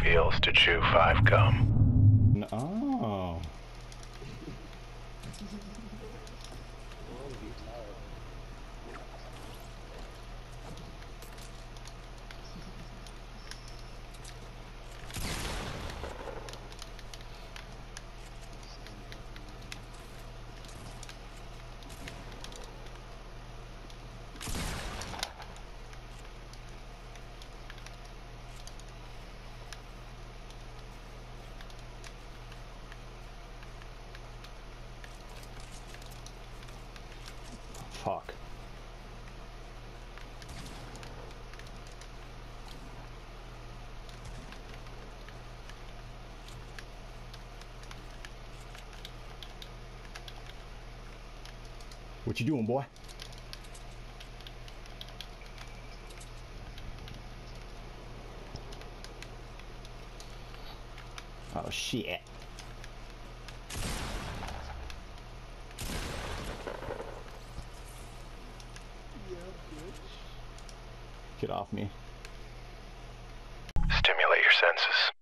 feels to chew 5 gum. Oh. Fuck. What you doing, boy? Oh shit. Get off me. Stimulate your senses.